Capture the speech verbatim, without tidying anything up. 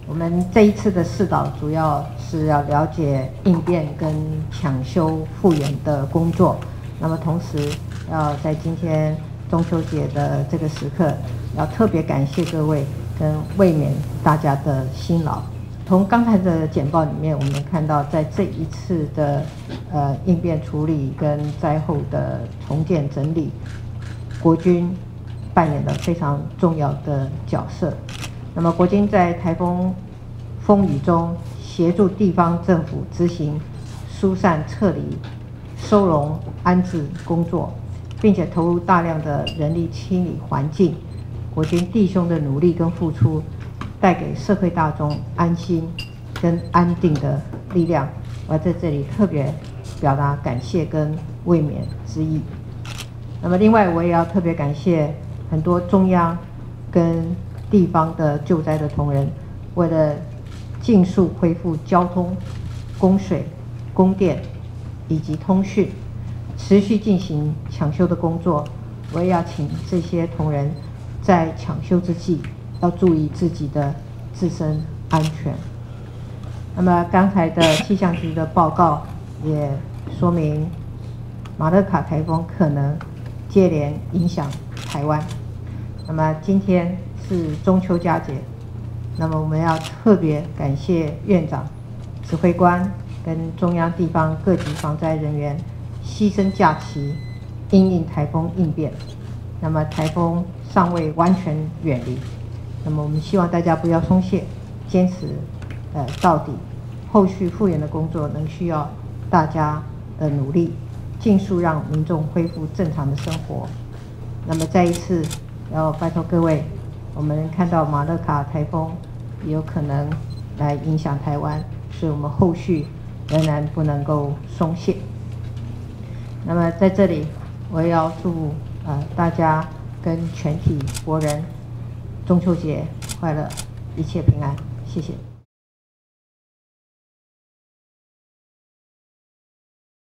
我们这一次的视导主要是要了解应变跟抢修复原的工作。那么同时要在今天中秋节的这个时刻，要特别感谢各位跟慰勉大家的辛劳。从刚才的简报里面，我们看到在这一次的呃应变处理跟灾后的重建整理，国军扮演了非常重要的角色。那么国军在台风风雨中协助地方政府执行疏散撤离、收容安置工作，并且投入大量的人力清理环境。国军弟兄的努力跟付出，带给社会大众安心跟安定的力量。我要在这里特别表达感谢跟慰勉之意。那么另外，我也要特别感谢很多中央跟地方的救灾的同仁，为了尽速恢复交通、供水、供电以及通讯，持续进行抢修的工作。我也要请这些同仁在抢修之际，要注意自己的自身安全。那么刚才的气象局的报告也说明，马勒卡台风可能接连影响台湾。那么今天是中秋佳节，那么我们要特别感谢院长、指挥官跟中央地方各级防灾人员牺牲假期，因应台风应变。那么台风尚未完全远离，那么我们希望大家不要松懈，坚持呃到底。后续复原的工作能需要大家的努力，尽速让民众恢复正常的生活。那么再一次要拜托各位，我们看到马勒卡台风有可能来影响台湾，所以我们后续仍然不能够松懈。那么在这里，我也要祝呃大家跟全体国人中秋节快乐，一切平安，谢谢。